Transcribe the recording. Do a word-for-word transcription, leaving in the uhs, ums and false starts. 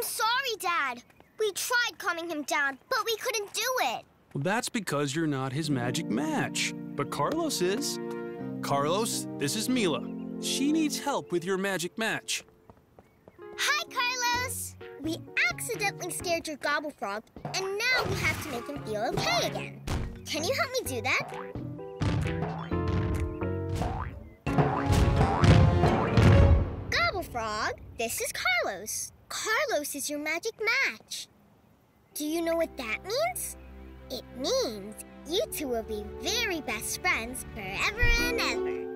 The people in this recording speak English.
I'm sorry, Dad. We tried calming him down, but we couldn't do it. Well, that's because you're not his magic match. But Carlos is. Carlos, this is Mila. She needs help with your magic match. Hi, Carlos. We accidentally scared your Gobblefrog, and now we have to make him feel okay again. Can you help me do that? Gobblefrog, this is Carlos. Carlos is your magic match. Do you know what that means? It means you two will be very best friends forever and ever.